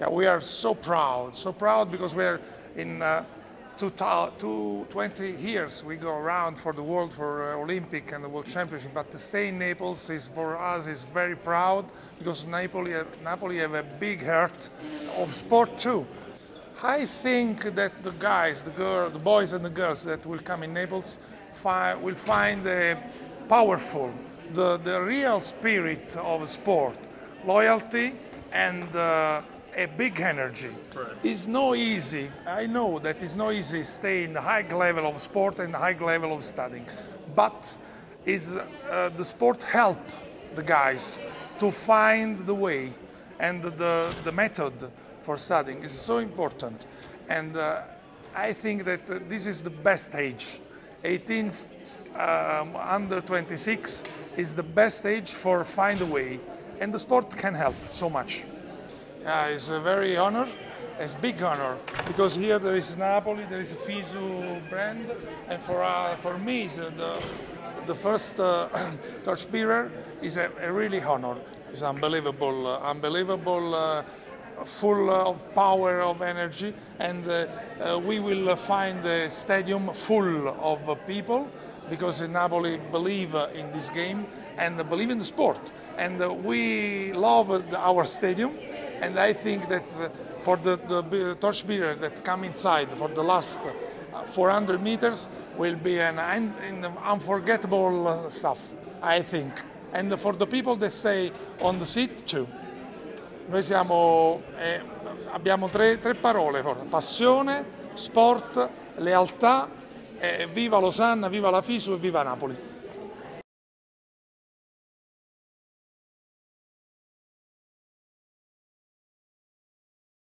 Yeah, we are so proud because we're in 20 years we go around for the world, for Olympic and the World Championship, but to stay in Naples is for us is very proud because Napoli have a big heart of sport too. I think that the guys, the boys and the girls that will come in Naples will find powerful, the real spirit of sport, loyalty and a big energy. Right. It's no easy. I know that it's no easy to stay in the high level of sport and the high level of studying, but the sport help the guys to find the way and the method for studying is so important. And I think that this is the best age. 18 under 26 is the best age for find a way, and the sport can help so much. It's a very honor, it's a big honor, because here there is Napoli, there is a FISU brand, and for me, the first torchbearer is a really honor. It's unbelievable, full of power, of energy, and we will find the stadium full of people, because in Napoli believe in this game and believe in the sport, and we love our stadium. And I think that for the torchbearer that come inside for the last 400 meters will be an unforgettable stuff, I think. And for the people that stay on the seat too. Noi abbiamo tre parole: passione, sport, lealtà, viva Losanna, viva la FISU e viva Napoli.